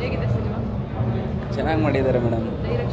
ಹೇಗಿದೆ ಸಿನಿಮಾ? ಚೆನ್ನಾಗಿ ಮಾಡಿದ್ದಾರೆ ಮೇಡಮ್.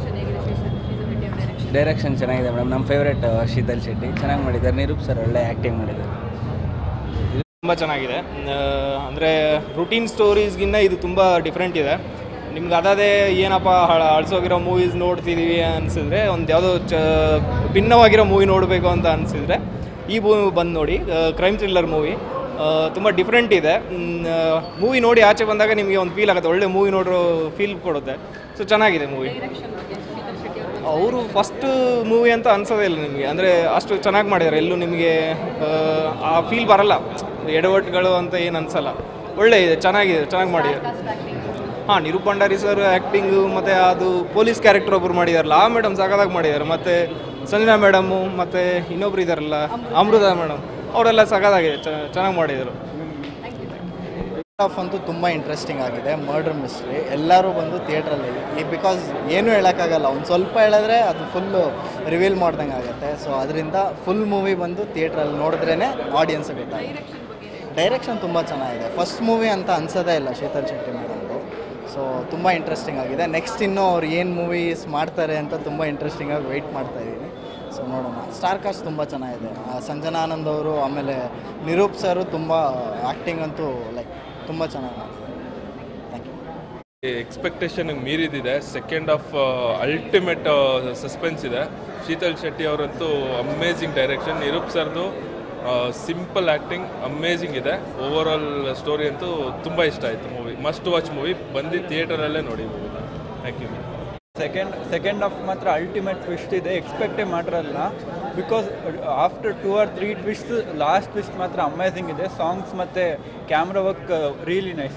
ಡೈರೆಕ್ಷನ್ ಚೆನ್ನಾಗಿದೆ ಮೇಡಮ್. ನಮ್ಮ ಫೇವ್ರೇಟ್ ಶೀತಲ್ ಶೆಟ್ಟಿ ಚೆನ್ನಾಗಿ ಮಾಡಿದ್ದಾರೆ. ನಿರೂಪ್ ಸರ್ ಒಳ್ಳೆ ಆ್ಯಕ್ಟಿಂಗ್ ಮಾಡಿದ್ದಾರೆ. ತುಂಬ ಚೆನ್ನಾಗಿದೆ. ಅಂದರೆ ರೂಟೀನ್ ಸ್ಟೋರೀಸ್ಗಿನ್ನ ಇದು ತುಂಬ ಡಿಫ್ರೆಂಟ್ ಇದೆ. ನಿಮ್ಗೆ ಅದೇ ಏನಪ್ಪ ಅಳಿಸೋಗಿರೋ ಮೂವೀಸ್ ನೋಡ್ತಿದ್ದೀವಿ ಅನಿಸಿದ್ರೆ, ಒಂದು ಯಾವುದೋ ಭಿನ್ನವಾಗಿರೋ ಮೂವಿ ನೋಡಬೇಕು ಅಂತ ಅನಿಸಿದ್ರೆ ಈ ಮೂವಿ ಬಂದು ನೋಡಿ. ಕ್ರೈಮ್ ಥ್ರಿಲ್ಲರ್ ಮೂವಿ ತುಂಬ ಡಿಫ್ರೆಂಟ್ ಇದೆ. ಮೂವಿ ನೋಡಿ ಆಚೆ ಬಂದಾಗ ನಿಮಗೆ ಒಂದು ಫೀಲ್ ಆಗುತ್ತೆ, ಒಳ್ಳೆ ಮೂವಿ ನೋಡೋ ಫೀಲ್ ಕೊಡುತ್ತೆ. ಸೊ ಚೆನ್ನಾಗಿದೆ ಮೂವಿ. ಅವರು ಫಸ್ಟ್ ಮೂವಿ ಅಂತ ಅನ್ಸೋದೇ ಇಲ್ಲ ನಿಮಗೆ, ಅಂದರೆ ಅಷ್ಟು ಚೆನ್ನಾಗಿ ಮಾಡಿದ್ದಾರೆ. ಎಲ್ಲೂ ನಿಮಗೆ ಆ ಫೀಲ್ ಬರಲ್ಲ, ಎಡವಟ್ಟುಗಳು ಅಂತ ಏನು ಅನಿಸಲ್ಲ. ಒಳ್ಳೆ ಇದೆ, ಚೆನ್ನಾಗಿದೆ, ಚೆನ್ನಾಗಿ ಮಾಡಿದ್ದಾರೆ. ಹಾಂ, ನಿರೂಪ್ ಭಂಡಾರಿ ಸರ್ ಆ್ಯಕ್ಟಿಂಗು ಮತ್ತು ಅದು ಪೊಲೀಸ್ ಕ್ಯಾರೆಕ್ಟರ್ ಒಬ್ಬರು ಮಾಡಿದಾರಲ್ಲ, ಆ ಮೇಡಮ್ ಸಖತ್ತಾಗಿ ಮಾಡಿದ್ದಾರೆ. ಮತ್ತು ಸಂಜನಾ ಮೇಡಮು ಮತ್ತು ಇನ್ನೊಬ್ರು ಇದ್ದಾರಲ್ಲ ಅಮೃತ ಮೇಡಮ್, ಅವರೆಲ್ಲ ಸಖತ್ತಾಗಿದೆ, ಚೆನ್ನಾಗಿ ಮಾಡಿದರು. ಆಫ್ ಅಂತೂ ತುಂಬ ಇಂಟ್ರೆಸ್ಟಿಂಗ್ ಆಗಿದೆ. ಮರ್ಡರ್ ಮಿಸ್ಟ್ರಿ ಎಲ್ಲರೂ ಬಂದು ಥಿಯೇಟ್ರಲ್ಲಿ, ಬಿಕಾಸ್ ಏನೂ ಹೇಳೋಕ್ಕಾಗಲ್ಲ. ಒಂದು ಸ್ವಲ್ಪ ಹೇಳಿದ್ರೆ ಅದು ಫುಲ್ಲು ರಿವೀಲ್ ಮಾಡ್ದಂಗೆ ಆಗುತ್ತೆ. ಸೊ ಅದರಿಂದ ಫುಲ್ ಮೂವಿ ಬಂದು ಥಿಯೇಟ್ರಲ್ಲಿ ನೋಡಿದ್ರೇ ಆಡಿಯನ್ಸ್ ಗೊತ್ತಾಗುತ್ತೆ. ಡೈರೆಕ್ಷನ್ ತುಂಬ ಚೆನ್ನಾಗಿದೆ. ಫಸ್ಟ್ ಮೂವಿ ಅಂತ ಅನ್ಸೋದೇ ಇಲ್ಲ ಶೀತಲ್ ಶೆಟ್ಟಿ ಮೇಡಮ್ದು. ಸೊ ತುಂಬ ಇಂಟ್ರೆಸ್ಟಿಂಗ್ ಆಗಿದೆ. ನೆಕ್ಸ್ಟ್ ಇನ್ನೂ ಅವ್ರು ಏನು ಮೂವೀಸ್ ಮಾಡ್ತಾರೆ ಅಂತ ತುಂಬ ಇಂಟ್ರೆಸ್ಟಿಂಗಾಗಿ ವೆಯ್ಟ್ ಮಾಡ್ತಾಯಿದ್ದೀನಿ. ಸೊ ನೋಡೋಣ. ಸ್ಟಾರ್ ಕಾಸ್ಟ್ ತುಂಬ ಚೆನ್ನಾಗಿದೆ. ಸಂಜನಾ ಆನಂದ್ ಅವರು, ಆಮೇಲೆ ನಿರೂಪ್ ಸರು ತುಂಬ ಆ್ಯಕ್ಟಿಂಗ್ ಅಂತೂ ಲೈಕ್ ತುಂಬ ಚೆನ್ನಾಗಿ ಮಾಡಿದ್ದಾರೆ. Thank you. ಎಕ್ಸ್ಪೆಕ್ಟೇಷನ್ ಮೀರಿದಿದೆ. ಸೆಕೆಂಡ್ ಆಫ್ ಅಲ್ಟಿಮೇಟ್ ಸಸ್ಪೆನ್ಸ್ ಇದೆ. ಶೀತಲ್ ಶೆಟ್ಟಿ ಅವರಂತೂ ಅಮೇಝಿಂಗ್ ಡೈರೆಕ್ಷನ್. ನಿರೂಪ್ ಸರ್ದು ಸಿಂಪಲ್ ಆ್ಯಕ್ಟಿಂಗ್ ಅಮೇಝಿಂಗ್ ಇದೆ. ಓವರ್ ಆಲ್ ಸ್ಟೋರಿ ಅಂತೂ ತುಂಬ ಇಷ್ಟ ಆಯಿತು. Movie must watch movie. ಬಂದು ಥಿಯೇಟರಲ್ಲೇ ನೋಡಿ ಮೂವಿನ. Thank you. ಸೆಕೆಂಡ್ ಹಾಫ್ ಮಾತ್ರ ಅಲ್ಟಿಮೇಟ್ ಟ್ವಿಸ್ಟ್ ಇದೆ. ಎಕ್ಸ್ಪೆಕ್ಟೇ ಮಾಡಿರಲ್ಲ, because after 2 or 3 twist, last twist ಮಾತ್ರ ಅಮೇಝಿಂಗ್ ಇದೆ. ಸಾಂಗ್ಸ್ ಮತ್ತು camera work really nice.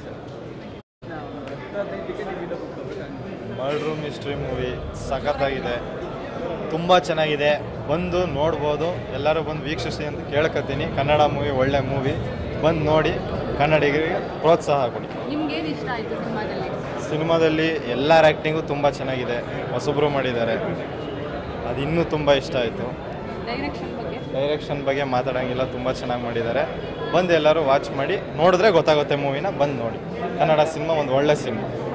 Murder mystery movie ಸಖತ್ತಾಗಿದೆ, ತುಂಬ ಚೆನ್ನಾಗಿದೆ. ಬಂದು ನೋಡ್ಬೋದು, ಎಲ್ಲರೂ ಬಂದು ವೀಕ್ಷಿಸಿ ಅಂತ ಕೇಳ್ಕೊತೀನಿ. ಕನ್ನಡ ಮೂವಿ ಒಳ್ಳೆ ಮೂವಿ, ಬಂದು ನೋಡಿ, ಕನ್ನಡಿಗರಿಗೆ ಪ್ರೋತ್ಸಾಹ ಕೊಡಿ. ನಿಮ್ಗೇನು ಇಷ್ಟ ಆಯಿತು ಸಿನಿಮಾದಲ್ಲಿ? ಸಿನಿಮಾದಲ್ಲಿ ಎಲ್ಲರ ಆ್ಯಕ್ಟಿಂಗು ತುಂಬ ಚೆನ್ನಾಗಿದೆ. ಹೊಸಬ್ರು ಮಾಡಿದ್ದಾರೆ, ಅದು ಇನ್ನೂ ತುಂಬ ಇಷ್ಟ ಆಯಿತು. ಡೈರೆಕ್ಷನ್ ಬಗ್ಗೆ ಮಾತಾಡೋಂಗಿಲ್ಲ, ತುಂಬ ಚೆನ್ನಾಗಿ ಮಾಡಿದ್ದಾರೆ. ಬಂದು ಎಲ್ಲರೂ ವಾಚ್ ಮಾಡಿ, ನೋಡಿದ್ರೆ ಗೊತ್ತಾಗುತ್ತೆ ಮೂವಿನ. ಬಂದು ನೋಡಿ. ಕನ್ನಡ ಸಿನಿಮಾ ಒಂದು ಒಳ್ಳೆ ಸಿನಿಮಾ.